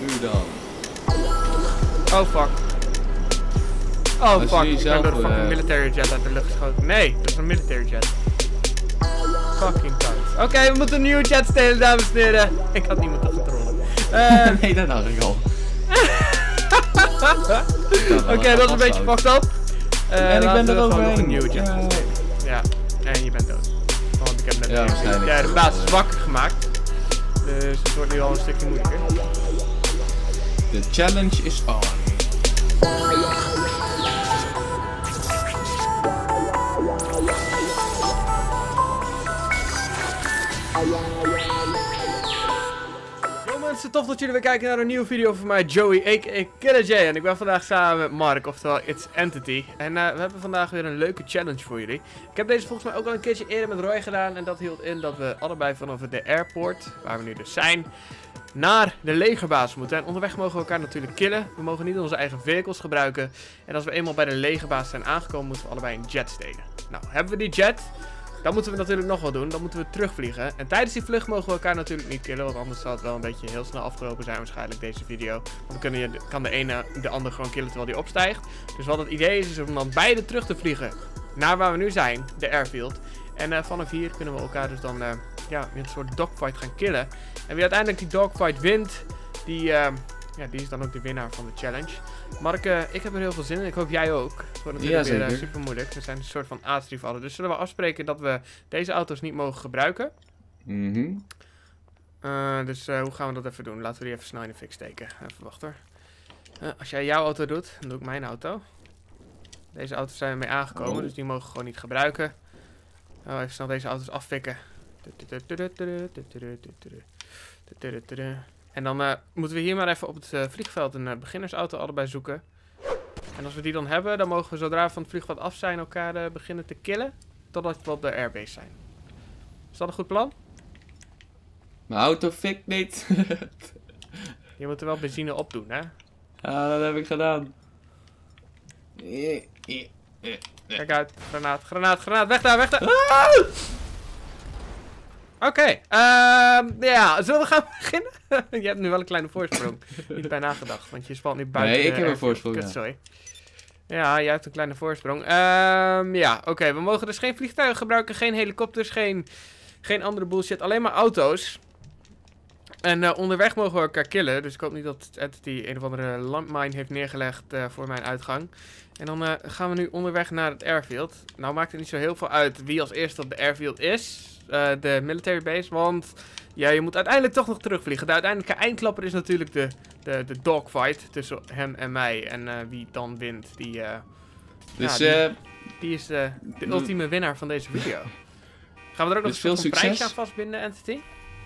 Nu dan. Oh fuck. Oh Als fuck, jullie ik ben zelf, door een fucking military jet uit de lucht geschoten. Nee, dat is een military jet. Fucking kant. Oké, we moeten een nieuwe jet stelen, dames en heren. Ik had niet moeten controleren. Nee, dat dacht ik al. Oké, dat is een beetje fucked up. En ik ben er overheen. Een nieuwe jet stelen. Ja, en je bent dood. Want ik heb net de basis wakker gemaakt. Dus het wordt nu al een stukje moeilijker. De challenge is on. Yo mensen, tof dat jullie weer kijken naar een nieuwe video van mij, Joey, a.k.a. Killer J. En ik ben vandaag samen met Mark, oftewel It's Entity. En we hebben vandaag weer een leuke challenge voor jullie. Ik heb deze volgens mij ook al een keertje eerder met Roy gedaan. En dat hield in dat we allebei vanaf de airport, waar we nu dus zijn, naar de legerbasis moeten. En onderweg mogen we elkaar natuurlijk killen. We mogen niet onze eigen vehicles gebruiken. En als we eenmaal bij de legerbasis zijn aangekomen, moeten we allebei een jet stelen. Nou, hebben we die jet, dan moeten we natuurlijk nog wat doen. Dan moeten we terugvliegen. En tijdens die vlucht mogen we elkaar natuurlijk niet killen. Want anders zal het wel een beetje heel snel afgelopen zijn waarschijnlijk deze video. Want dan kan de ene de ander gewoon killen terwijl die opstijgt. Dus wat het idee is om dan beide terug te vliegen naar waar we nu zijn, de airfield. En vanaf hier kunnen we elkaar dus dan ja, in een soort dogfight gaan killen. En wie uiteindelijk die dogfight wint, die is dan ook de winnaar van de challenge. Mark, ik heb er heel veel zin in. Ik hoop jij ook. Het wordt natuurlijk weer super moeilijk. We zijn een soort van aardsrivallen. Dus zullen we afspreken dat we deze auto's niet mogen gebruiken? Dus hoe gaan we dat even doen? Laten we die even snel in de fik steken. Even wachten hoor. Als jij jouw auto doet, dan doe ik mijn auto. Deze auto's zijn mee aangekomen, dus die mogen we gewoon niet gebruiken. Even snel deze auto's affikken. En dan moeten we hier maar even op het vliegveld een beginnersauto allebei zoeken. En als we die dan hebben, dan mogen we zodra we van het vliegveld af zijn elkaar beginnen te killen. Totdat we op de airbase zijn. Is dat een goed plan? Mijn auto fikt niet. Je moet er wel benzine op doen, hè? Ja, dat heb ik gedaan. Kijk uit. Granaat. Weg daar. Oké, ja, zullen we gaan beginnen? Je hebt nu wel een kleine voorsprong. Niet bij nagedacht, want je spant nu buiten. Nee, ik heb een voorsprong. Kutzooi. Ja, jij hebt een kleine voorsprong. Ja, oké, we mogen dus geen vliegtuigen gebruiken, geen helikopters, geen andere bullshit, alleen maar auto's. En onderweg mogen we elkaar killen, dus ik hoop niet dat Entity een of andere landmine heeft neergelegd voor mijn uitgang. En dan gaan we nu onderweg naar het airfield. Nou maakt het niet zo heel veel uit wie als eerste op de airfield is. De military base, want ja, je moet uiteindelijk toch nog terugvliegen. De uiteindelijke eindklapper is natuurlijk de dogfight tussen hem en mij. En wie dan wint, die is de ultieme winnaar van deze video. Gaan we er ook nog een prijsje aan vastbinden, Entity?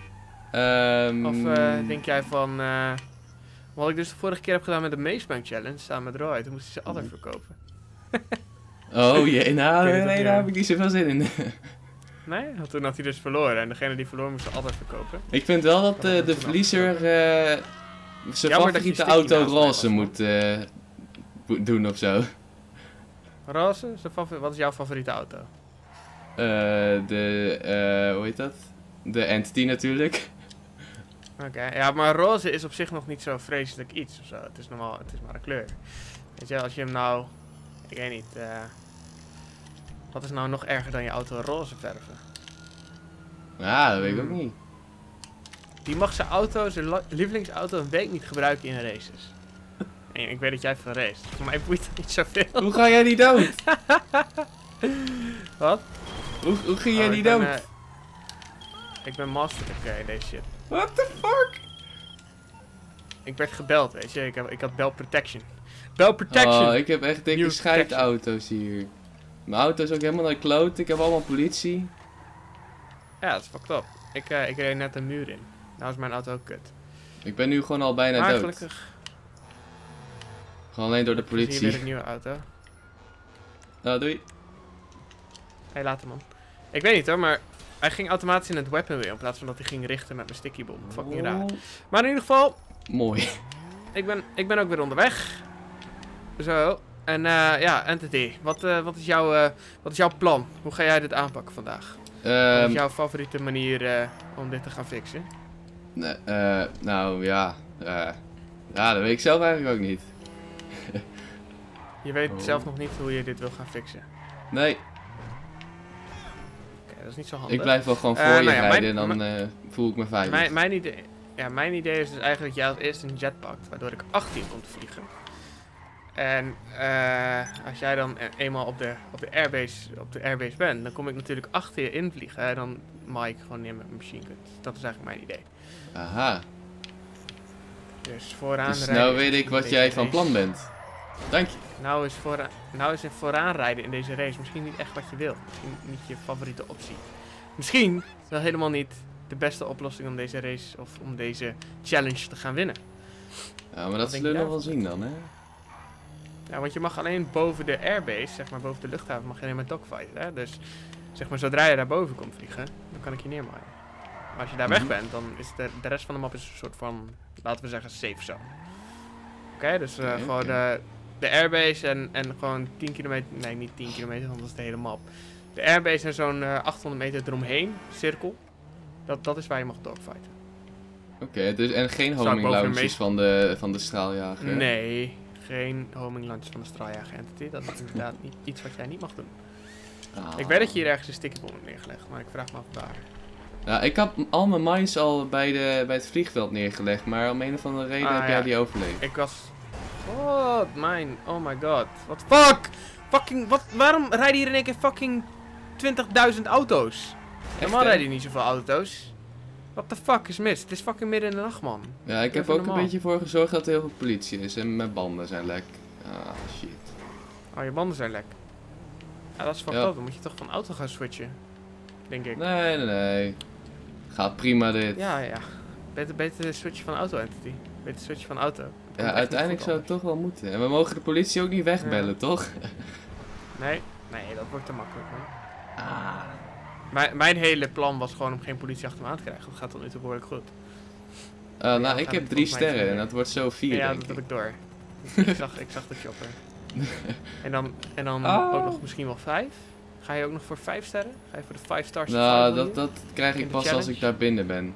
Of denk jij van... wat ik dus de vorige keer heb gedaan met de Macebank Challenge, samen met Roy, toen moest hij ze altijd verkopen. Oh jee, nee, daar heb ik niet zoveel zin in. Nee? Want toen had hij dus verloren en degene die verloor moest ze altijd verkopen. Ik vind wel dat de verliezer zijn favoriete auto roze moet doen ofzo. Roze? Wat is jouw favoriete auto? Hoe heet dat? De Entity natuurlijk. Oké, ja, maar roze is op zich nog niet zo vreselijk iets ofzo. Het is maar een kleur. Weet je, als je hem nou... Ik weet niet, wat is nou nog erger dan je auto roze verven? Ja, dat weet ik ook niet. Die mag zijn lievelingsauto een week niet gebruiken in races. En ik weet dat jij veel race. Voor mij boeit het niet zoveel. Hoe ga jij die dood? Wat? Hoe ging jij die dood? Ik ben master in deze shit. What the fuck? Ik werd gebeld, weet je. Ik had bell protection. Bell protection! Oh, ik heb echt dikke scheidauto's hier. Mijn auto is ook helemaal naar de kloot. Ik heb allemaal politie. Ja, dat is fucked up. Ik reed net een muur in. Nou is mijn auto ook kut. Ik ben nu gewoon al bijna dood. Gelukkig. Gewoon alleen door de politie. Hier weer een nieuwe auto. Nou, doei. Hey, later man. Ik weet niet hoor, maar hij ging automatisch in het weapon wheel in plaats van dat hij ging richten met mijn sticky bomb. Fucking raar. Maar in ieder geval... Mooi. Ik ben ook weer onderweg. Zo. En ja, Entity. Wat is jouw plan? Hoe ga jij dit aanpakken vandaag? Wat is jouw favoriete manier om dit te gaan fixen? Nou ja. Ja, dat weet ik zelf eigenlijk ook niet. Je weet zelf nog niet hoe je dit wil gaan fixen. Nee. Oké, dat is niet zo handig. Ik blijf wel gewoon voor je rijden en dan voel ik me veilig. Mijn idee is dus eigenlijk dat jij als eerste een jet pakt, waardoor ik achter je kom te vliegen. En als jij dan eenmaal op de airbase bent, dan kom ik natuurlijk achter je invliegen en dan maai ik gewoon neer met mijn machine gun. Dat is eigenlijk mijn idee. Aha. Dus vooraan Dus rijden nou weet ik wat jij van plan bent. Dank je. Nou is vooraan rijden in deze race misschien niet echt wat je wil. Misschien niet je favoriete optie. Misschien wel helemaal niet de beste oplossing om deze race of om deze challenge te gaan winnen. Ja, maar dat zullen we nog wel zien dan, hè? Ja, want je mag alleen boven de airbase, zeg maar boven de luchthaven, mag je alleen maar dogfighten, hè? Dus zeg maar zodra je daar boven komt vliegen, dan kan ik je neermaaien. Maar als je daar weg bent, dan is de rest van de map is een soort van, laten we zeggen, safe zone. Oké, dus gewoon de airbase en gewoon 10 kilometer, nee niet 10 kilometer, want dat is de hele map. De airbase en zo'n 800 meter eromheen, cirkel, dat is waar je mag dogfighten. Oké, dus en geen homing launches van de straaljager? Nee, geen homing launches van de straaljager entity. Dat is inderdaad niet iets wat jij niet mag doen. Ik weet dat je hier ergens een stickerbom hebt neergelegd, maar ik vraag me af waar. Ja, ik had al mijn mines al bij het vliegveld neergelegd, maar om een of andere reden heb jij die overleefd. Ik was... Oh, oh my god. What fuck? Fucking, waarom rijden hier in één keer fucking 20.000 auto's? Normaal rijden hier niet zoveel auto's. What the fuck is mis? Het is fucking midden in de nacht, man. Ja, ik heb ook een beetje voor gezorgd dat er heel veel politie is en mijn banden zijn lek. Ah, shit. Oh, je banden zijn lek. Ja, dat is fucked up. Dan moet je toch van auto gaan switchen. Denk ik. Nee. Gaat prima dit. Ja. Beter switchen van auto entity. Beter switchen van auto. Ja, uiteindelijk zou het toch wel moeten. En we mogen de politie ook niet wegbellen, toch? Nee, dat wordt te makkelijk, man. Mijn hele plan was gewoon om geen politie achter me aan te krijgen. Dat gaat tot nu toe behoorlijk goed. Nou, ik heb 3 sterren en dat wordt zo 4, ja, denk dat heb ik door. ik zag de chopper. En dan ook nog misschien wel 5. Ga je ook nog voor 5 sterren? Ga je voor de 5 stars? Nou, dat krijg ik pas als ik daar binnen ben.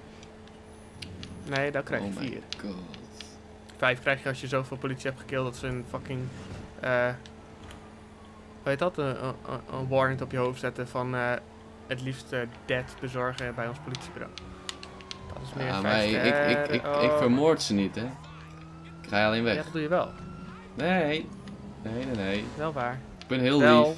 Nee, dan krijg je 4. Oh my god. 5 krijg je als je zoveel politie hebt gekilld dat ze een fucking... hoe heet dat? Een warrant op je hoofd zetten van het liefst dead bezorgen bij ons politiebureau. Dat is meer 5 sterren. Ik vermoord ze niet, hè. Ik ga alleen weg. Ja, dat doe je wel. Nee. Wel waar. Ik ben heel lief.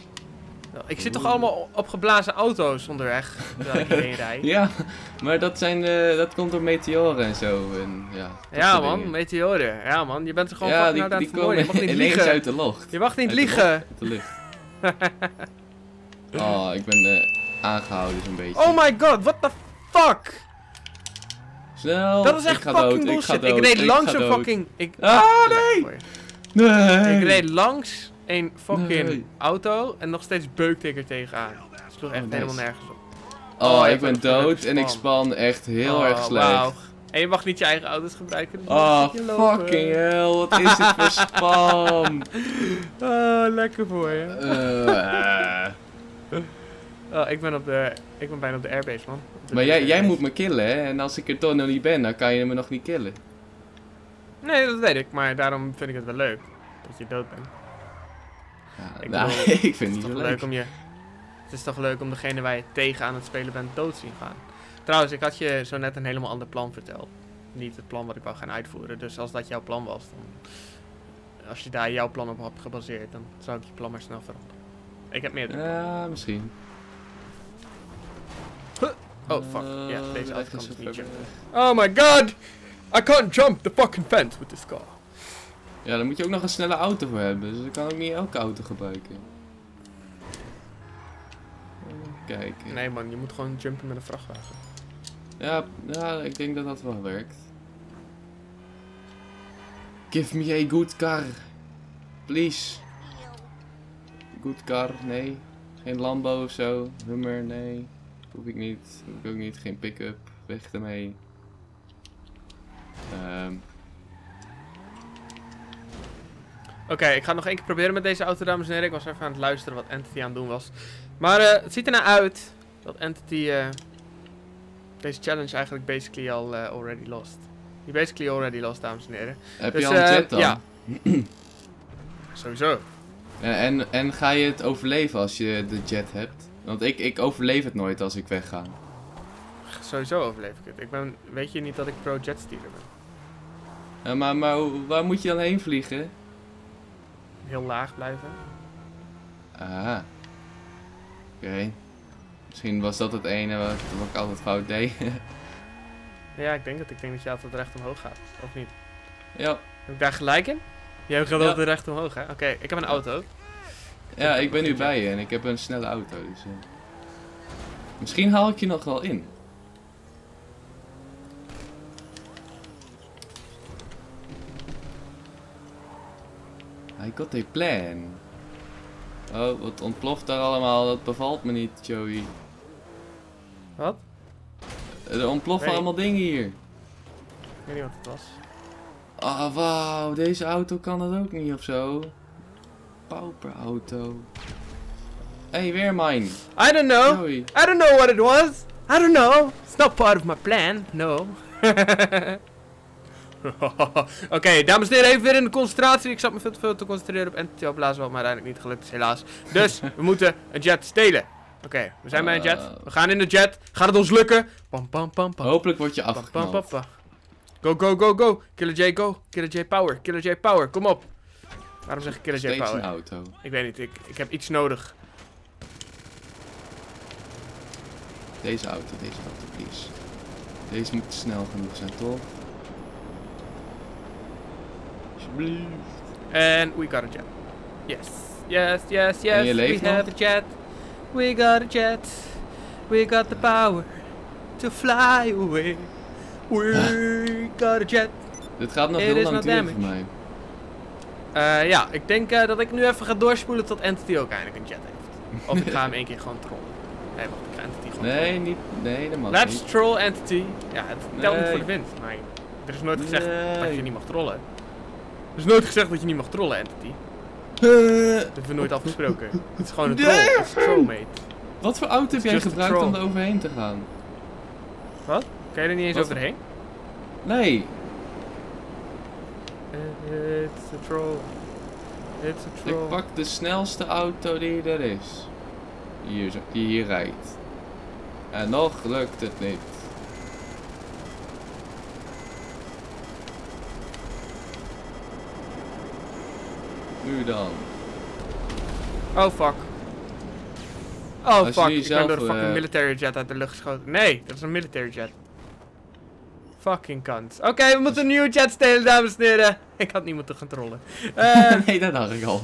Ik zit toch allemaal op geblazen auto's onderweg, terwijl ik hierheen rijd. Ja, maar dat komt door meteoren en zo. En, ja man, meteoren. Ja man, je bent er gewoon fucking hard aan het vermoorden. Je mag niet ineens liegen. uit de lucht. Je mag niet liegen. Uit de lucht. Oh, ik ben aangehouden zo'n beetje. Oh my god, what the fuck? Snel. Dat is echt fucking bullshit. Ik reed langs een fucking... nee! Ik reed langs een fucking auto en nog steeds beukte ik er tegenaan. Het sloeg echt helemaal nergens op. Oh, ik ben dood en ik span echt heel erg slecht. Wow. En je mag niet je eigen auto's gebruiken. Dus fucking hell, wat is dit voor spam? Oh, lekker voor je. Ik ben bijna op de airbase, man. Maar jij moet me killen, hè? En als ik er toch nog niet ben, dan kan je me nog niet killen. Nee, dat weet ik, maar daarom vind ik het wel leuk dat je dood bent. Ja, ik vind het niet zo leuk. Het is toch leuk om degene waar je tegen aan het spelen bent dood te zien gaan. Trouwens, ik had je zo net een helemaal ander plan verteld. Niet het plan wat ik wou gaan uitvoeren. Dus als dat jouw plan was, dan... Als je daar jouw plan op had gebaseerd, dan zou ik je plan maar snel veranderen. Ik heb meerdere plannen. Ja, misschien. Oh, fuck. Ja, deze auto kan dus niet jumpen. Oh my god! I can't jump the fucking fence with this car. Ja, daar moet je ook nog een snelle auto voor hebben. Dus ik kan ook niet elke auto gebruiken. Kijken. Nee man, je moet gewoon jumpen met een vrachtwagen. Ja, ik denk dat dat wel werkt. Give me a good car. Please. Good car, nee. Geen Lambo of zo. Hummer, nee. Hoef ik niet. Hoef ik ook niet. Geen pick-up. Weg ermee. Oké, ik ga het nog één keer proberen met deze auto, dames en heren. Ik was even aan het luisteren wat Entity aan het doen was. Maar het ziet er nou uit dat Entity deze challenge eigenlijk basically al already lost. You're basically already lost, dames en heren. Heb Dus, je al een jet dan? ja. Sowieso. Ja, en ga je het overleven als je de jet hebt? Want ik overleef het nooit als ik wegga. Sowieso overleef ik het. Weet je niet dat ik pro-jet stealer ben? Ja, maar waar moet je dan heen vliegen? Heel laag blijven. Ah. Oké. Misschien was dat het ene wat ik altijd fout deed. Ja, ik denk dat je altijd recht omhoog gaat. Of niet? Ja. Heb ik daar gelijk in? Jij gaat altijd recht omhoog, hè? Oké, ik heb een auto. Ja, ik ben nu bij je en ik heb een snelle auto. Dus, misschien haal ik je nog wel in. I got a plan. Oh, wat ontploft daar allemaal? Dat bevalt me niet, Joey. Wat? Er ontploffen Nee. allemaal dingen hier. Ik weet niet wat het was. Ah, wauw. Deze auto kan dat ook niet of zo. Pauperauto. Hey, weer mine. I don't know. Joey. I don't know what it was. I don't know. It's not part of my plan. No. Oké, dames en heren, even weer in de concentratie. Ik zat me veel te veel te concentreren op Entity opblazen, wat maar uiteindelijk niet gelukt is, helaas. Dus, we moeten een jet stelen. Oké, we zijn bij een jet. We gaan in de jet. Gaat het ons lukken? Pam, pam, pam, pam. Hopelijk word je Pam, pam, afgeknald. pam, pam. Go, go, go, go. Killer J, go. Killer J power. Killer J power. Kom op. Waarom zeg ik Killer J Steeds een power? auto. Ik weet niet, ik heb iets nodig. Deze auto, please. Deze moet snel genoeg zijn, toch? Alsjeblieft. And we got a jet. Yes. Yes, yes, En je yes. leeft We have a jet. We got a jet. We got the power to fly away. We got a jet. Dit gaat nog It heel is lang not duren damage. voor mij. Ja, ik denk dat ik nu even ga doorspoelen tot Entity ook eindelijk een jet heeft. Of ik ga hem één keer gewoon trollen. Nee, wacht, ik ga Entity gewoon trollen. Nee, dat mag Let's niet. troll Entity. Ja, het telt niet Nee. voor de wind, maar er is nooit gezegd dat je Nee. niet mag trollen. Er is nooit gezegd dat je niet mag trollen, Entity. Dat hebben we nooit afgesproken. Het is gewoon een troll. Het is een trollmate. Wat voor auto heb jij just a gebruikt om troll. er overheen te gaan? Wat? Kan je er niet eens Wat? overheen? Nee. It's a troll. It's a troll. Ik pak de snelste auto die er is. Die hier rijdt. En nog lukt het niet. Nu dan. Oh fuck. Oh Als je fuck, ik jezelf, ben door een fucking military jet uit de lucht geschoten. Nee, dat is een military jet. Fucking kant. Oké, we moeten een nieuwe jet stelen, dames en heren. Ik had niet moeten gaan trollen. Nee, dat dacht ik al.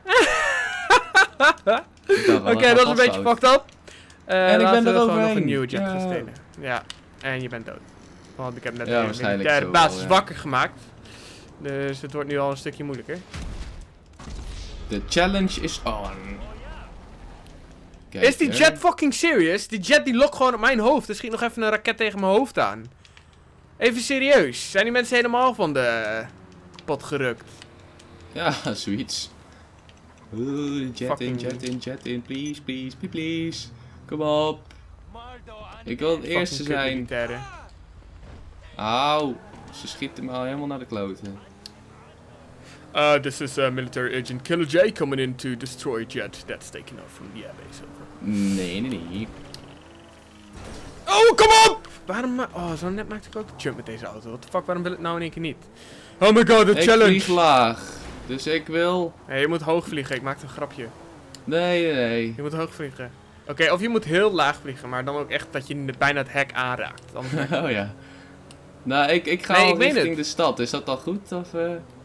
Oké, dat is een beetje fucked up. En ik laten ben we er gewoon nog overheen. een nieuwe jet Ja. gaan stelen. Ja, en je bent dood. Want ik heb net Ja, de waarschijnlijk militaire zo wel, basis ja. wakker gemaakt. Dus het wordt nu al een stukje moeilijker. The challenge is on. Kijk, Is die hè. jet fucking serious? Die jet die lokt gewoon op mijn hoofd. Er schiet nog even een raket tegen mijn hoofd aan. Even serieus. Zijn die mensen helemaal van de pot gerukt? Ja, zoiets. Jet Fucking- jet in, please, please, please, please. Kom op. Ik wil het eerste Fucking zijn. kutmilitairen. Auw. Ze schieten me al helemaal naar de kloten. This is military agent Killer J coming in to destroy jet that's taken off from the airbase. Over. Nee. Oh, kom op! Waarom oh, zo net maakte ik ook de jump met deze auto. What the fuck, waarom wil het nou in één keer niet? Oh my god, de Ik challenge! vlieg laag. Dus ik wil... Nee, je moet hoog vliegen, ik maakte een grapje. Nee. Je moet hoog vliegen. Oké, of je moet heel laag vliegen, maar dan ook echt dat je bijna het hek aanraakt. Anders Oh ja. Nou, ik ga Nee, al ik meen richting het. de stad. Is dat al goed? Of,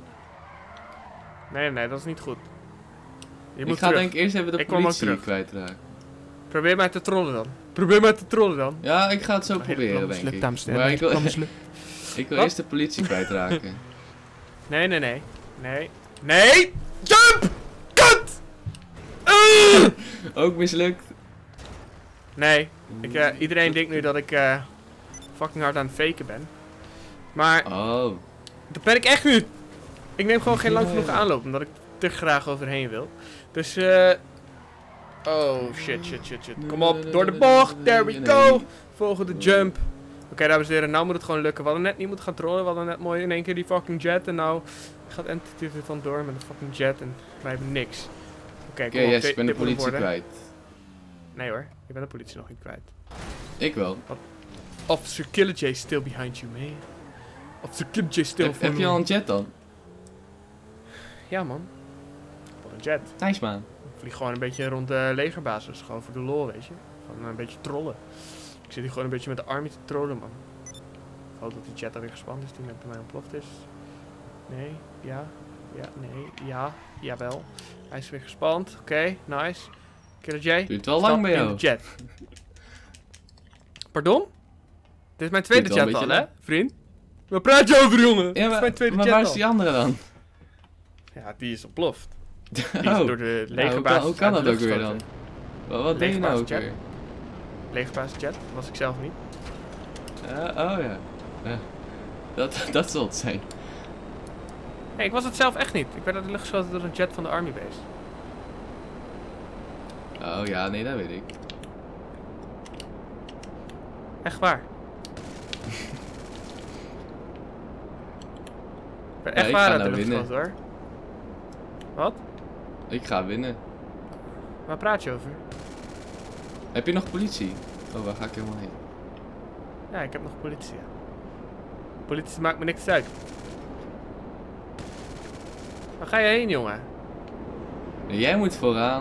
Nee, dat is niet goed. Je ik moet ga terug. denk ik eerst even de Ik kom ook politie terug. kwijtraken. Probeer mij te trollen dan. Ja, ik ga het zo Mijn hele proberen, plan denk mislukt, ik. dames en Maar heren. ik wil, Mijn plan mislukt. ik wil Wat? eerst de politie kwijtraken. Nee. Jump! Kut! Ook mislukt. Nee. Iedereen denkt nu dat ik fucking hard aan het faken ben. Maar Oh. dat ben ik echt niet. Ik neem gewoon geen lang Ja, genoeg ja. aanloop, omdat ik te graag overheen wil. Dus oh shit. Kom op, door de bocht. There we go. Volgende jump. Oké, dames en heren, nou moet het gewoon lukken. We hadden net niet moeten gaan trollen. We hadden net mooi in één keer die fucking jet. En nou gaat Entity er vandoor met een fucking jet. En wij hebben niks. Oké, kom op. Yes, ik ben de politie kwijt. Nee hoor, je bent de politie nog niet kwijt. Ik wel. Officer Killer J still behind you, man. Officer Killer J still Heb je al een jet dan? Ja man. Wat een jet. Nice man. Ik vlieg gewoon een beetje rond de legerbasis. Gewoon voor de lol, weet je. Gewoon een beetje trollen. Ik zit hier gewoon een beetje met de army te trollen, man. Ik hoop dat die jet alweer gespand is, die net bij mij ontploft is. Nee, ja, nee, ja, jawel. Hij is weer gespand. Oké, nice. Killer J. Duurt wel lang bij jou. In de jet. Pardon? Dit is mijn tweede jet al, hè, vriend? Waar praat je over, jongen? Ja, Dit is mijn tweede maar jet waar al. is die andere dan? Ja, die is ontploft. Die is Oh. door de legerbasis. Hoe kan uit de dat ook lucht weer dan? geschoten. Wat deed je nou ook Legerbasis weer? Legerbasis jet, dat was ik zelf niet. Oh ja. Dat zal het zijn. Nee, ik was het zelf echt niet. Ik werd uit de lucht geschoten door een jet van de army base. Oh ja, nee, dat weet ik. Echt waar. Ik ben echt ik waar ga uit de nou lucht winnen. geschoten, hoor. Wat? Ik ga winnen. Waar praat je over? Heb je nog politie? Oh, waar ga ik helemaal heen? Ja, ik heb nog politie. Ja. Politie maakt me niks uit. Waar ga je heen, jongen? Jij moet vooraan.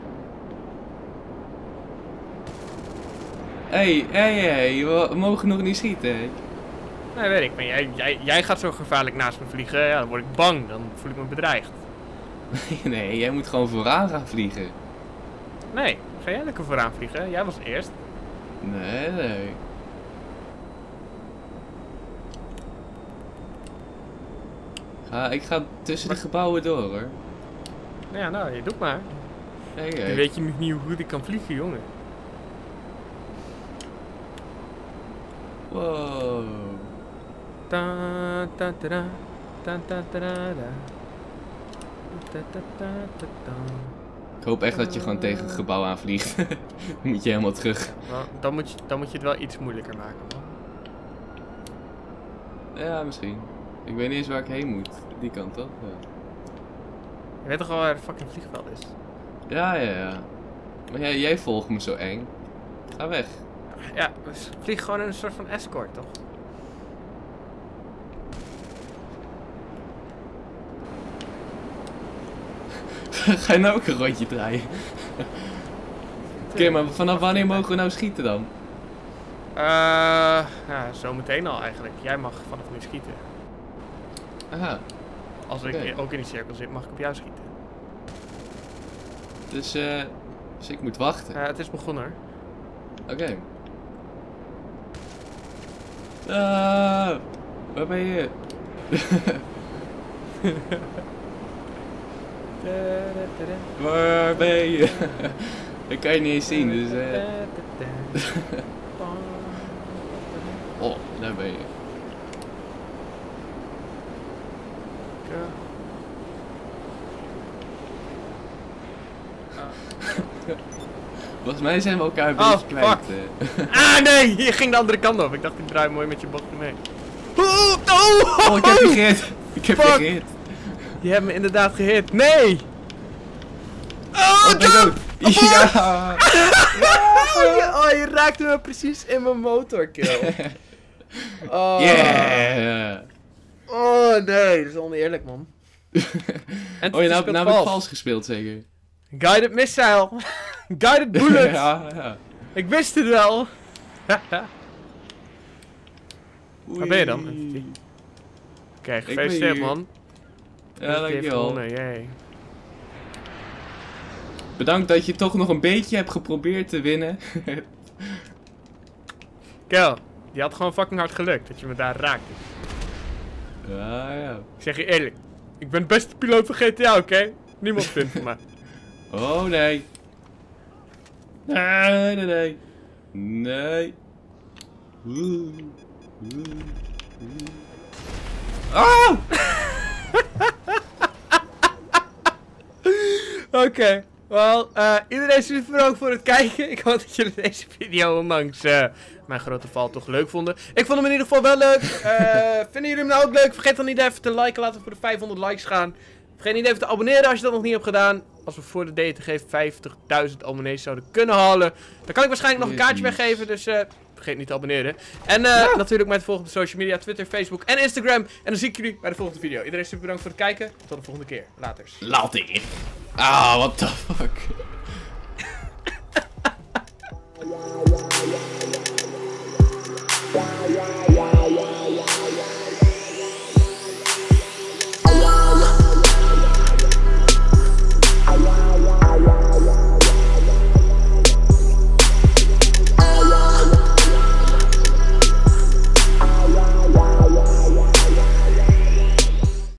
Hey, we mogen nog niet schieten. Hè? Nee, weet ik. Maar jij gaat zo gevaarlijk naast me vliegen. Ja, dan word ik bang. Dan voel ik me bedreigd. Nee, jij moet gewoon vooraan gaan vliegen. Nee, ga jij lekker vooraan vliegen? Jij was eerst. Nee. Ik ga tussen de gebouwen door, hoor. Ja, nou, je doet maar. Hey. Nu weet je niet hoe goed ik kan vliegen, jongen. Wow. Ta ta ta ta ta ta ta ta ta ta ta ta ta. Ik hoop echt dat je gewoon tegen het gebouw aanvliegt. Dan moet je helemaal terug. Nou, dan moet je het wel iets moeilijker maken, man. Ja, misschien. Ik weet niet eens waar ik heen moet. Die kant toch? Ja. Je weet toch al waar het fucking vliegveld is? Ja. Maar jij volgt me zo eng. Ga weg. Ja, dus vlieg gewoon in een soort van escort, toch? Ga je nou ook een rondje draaien? Oké, maar vanaf wanneer mogen we nou schieten dan? Ja, zo meteen al eigenlijk. Jij mag vanaf nu schieten. Aha. Als ik ook in die cirkel zit, mag ik op jou schieten. Dus ik moet wachten. Het is begonnen, hoor. Oké. Waar ben je? Waar ben je? Ik kan je niet eens zien, dus Oh, daar ben je. Volgens mij zijn we elkaar een beetje kwijt. Ah nee, je ging de andere kant op. Ik dacht ik draai mooi met je bochtje mee. Oh, ik heb je gehit. Ik heb je gehit. Je hebt me inderdaad gehit. Nee! Oh, ben dood. Ja! Oh, je raakte me precies in mijn motorkill. Oh. Yeah! Oh nee, dat is oneerlijk, man. En Oh, nou heb ik vals gespeeld, zeker? Guided missile. Guided bullet. Ja. Ik wist het wel. Waar ben je dan? Oké, gefeliciteerd, man. Ja, dankjewel. Yay. Bedankt dat je toch nog een beetje hebt geprobeerd te winnen. Kel, die had gewoon fucking hard gelukt dat je me daar raakte. Ja. Ik zeg je eerlijk, ik ben de beste piloot van GTA, oké? Niemand vindt van mij. Oh nee. Nee. Nee. Oh! Oké, Wel, iedereen super bedankt voor het kijken. Ik hoop dat jullie deze video ondanks mijn grote val toch leuk vonden. Ik vond hem in ieder geval wel leuk. Vinden jullie hem nou ook leuk? Vergeet dan niet even te liken. Laten we voor de 500 likes gaan. Vergeet niet even te abonneren als je dat nog niet hebt gedaan. Als we voor de DTG 50.000 abonnees zouden kunnen halen, dan kan ik waarschijnlijk nog een kaartje weggeven. Dus vergeet niet te abonneren. En natuurlijk mij te volgen op social media, Twitter, Facebook en Instagram. En dan zie ik jullie bij de volgende video. Iedereen super bedankt voor het kijken. Tot de volgende keer. Laters. Later. Ah, what the fuck.